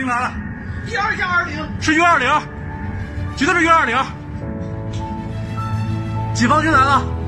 120来了 ，12下20， 是120，绝对是120。几方军来了？